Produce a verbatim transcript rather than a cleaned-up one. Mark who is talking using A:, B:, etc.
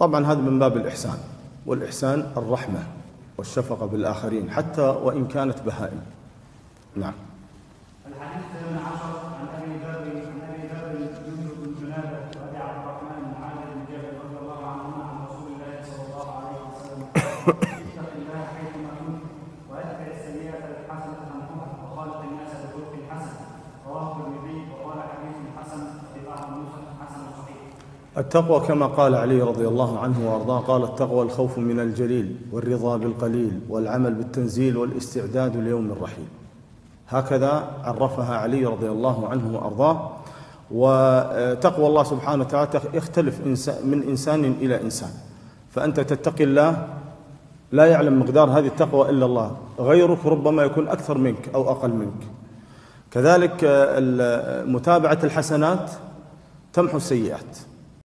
A: طبعا هذا من باب الإحسان، والإحسان الرحمة والشفقة بالآخرين حتى وإن كانت بهائم. نعم.
B: الحديث الثامن عشر عن أبي ذر عن أبي ذر جندب بن جنادة وأبي عبد الرحمن بن عامر بن جابر رضي الله عنهما عن رسول الله صلى الله عليه وسلم اتق الله حيثما كنت وأتبع السيئة الحسنة تمحوها وخالق الناس بخلق حسن. رواه الترمذي وقال حديث حسن في بعض النسخ حسن صحيح.
A: التقوى كما قال علي رضي الله عنه وأرضاه، قال: التقوى الخوف من الجليل والرضا بالقليل والعمل بالتنزيل والاستعداد ليوم الرحيل. هكذا عرفها علي رضي الله عنه وأرضاه. وتقوى الله سبحانه وتعالى يختلف من إنسان إلى إنسان، فأنت تتقي الله لا يعلم مقدار هذه التقوى إلا الله، غيرك ربما يكون أكثر منك أو أقل منك. كذلك متابعة الحسنات تمحو السيئات.